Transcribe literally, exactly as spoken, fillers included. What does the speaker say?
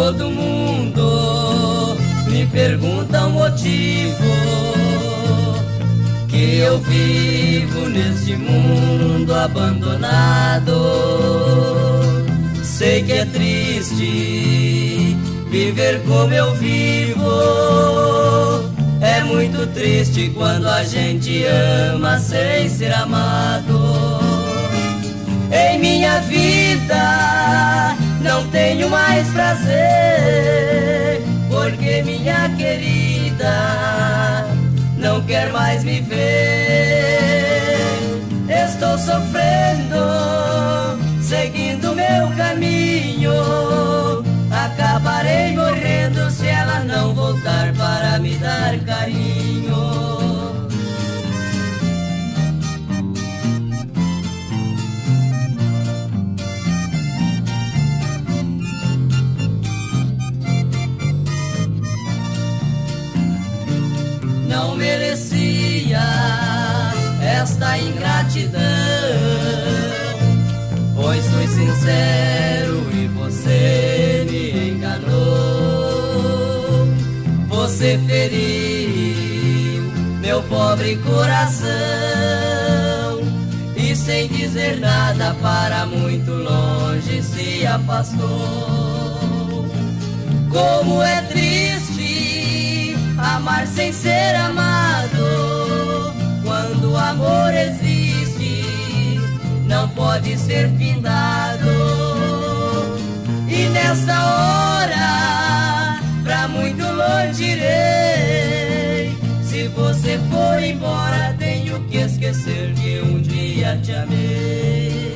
Todo mundo me pergunta o motivo que eu vivo neste mundo abandonado. Sei que é triste viver como eu vivo. É muito triste quando a gente ama sem ser amado. Em minha vida não tenho mais prazer, porque minha querida não quer mais me ver. Estou sofrendo, seguindo meu caminho. Acabarei morrendo se ela não voltar para me dar carinho. Não merecia esta ingratidão, pois fui sincero e você me enganou. Você feriu meu pobre coração e sem dizer nada para muito longe se afastou. Como é triste amar sem ser amado. Quando o amor existe, não pode ser findado. E nesta hora, pra muito longe irei. Se você for embora, tenho que esquecer que um dia te amei.